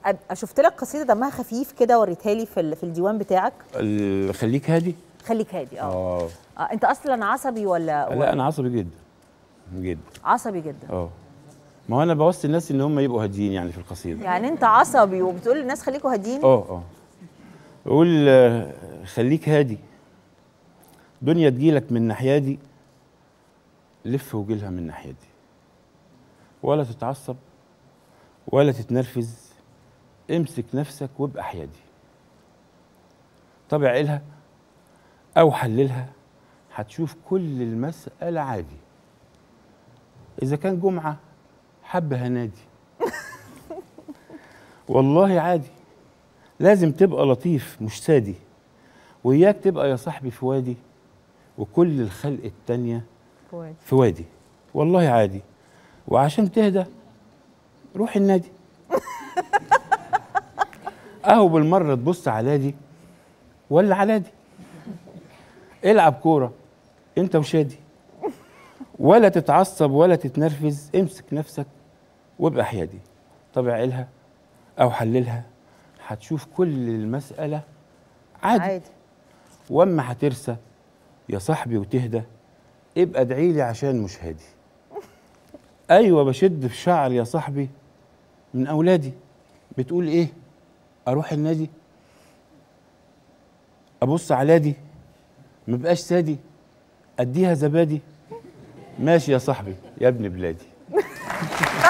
شفت لك قصيده دمها خفيف كده، وريتها لي في الديوان بتاعك. خليك هادي. خليك هادي. انت اصلا عصبي ولا؟ لا انا عصبي جدا جدا. عصبي جدا. ما هو انا بوصي الناس ان هم يبقوا هاديين يعني في القصيده. يعني انت عصبي وبتقول للناس خليكوا هاديين؟ بقول خليك هادي، دنيا تجيلك من ناحيه دي، لف وجيلها من ناحيه دي، ولا تتعصب ولا تتنرفز، امسك نفسك وابقى حيادي. طب عقلها او حللها، هتشوف كل المسألة عادي. إذا كان جمعة حبة هنادي والله عادي. لازم تبقى لطيف مش سادي، وإياك تبقى يا صاحبي في وادي، وكل الخلق التانية في وادي. والله عادي. وعشان تهدى روح النادي أهو بالمرة تبص على دي ولا على دي، العب كورة انت وشادي، ولا تتعصب ولا تتنرفز، امسك نفسك وابقى حيادي. طب عقلها او حللها، هتشوف كل المسألة عادي. واما هترسى يا صاحبي وتهدى، ابقى ادعيلي عشان مش هادي. ايوه بشد في شعر يا صاحبي من اولادي. بتقول ايه؟ اروح النادي ابص على دي، مبقاش سادي اديها زبادي. ماشي يا صاحبي يا ابن بلادي